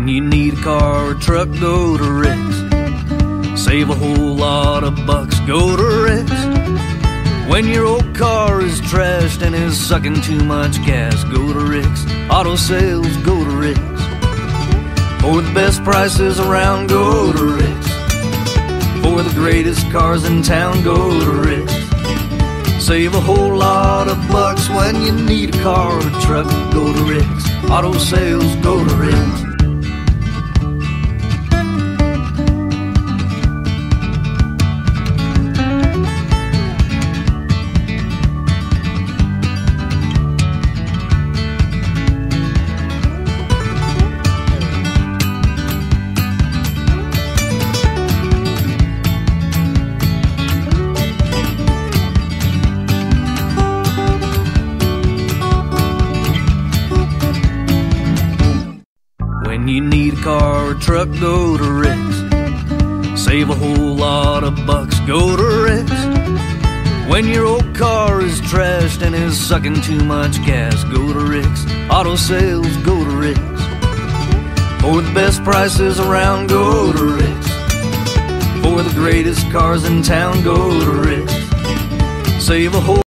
When you need a car or truck, go to Rick's. Save a whole lot of bucks, go to Rick's. When your old car is trashed and is sucking too much gas, go to Rick's. Auto sales, go to Rick's. For the best prices around, go to Rick's. For the greatest cars in town, go to Rick's. Save a whole lot of bucks when you need a car or a truck, go to Rick's. Auto sales, go to Rick's. When you need a car or truck, go to Rick's. Save a whole lot of bucks, go to Rick's. When your old car is trashed and is sucking too much gas, go to Rick's. Auto sales, go to Rick's. For the best prices around, go to Rick's. For the greatest cars in town, go to Rick's. Save a whole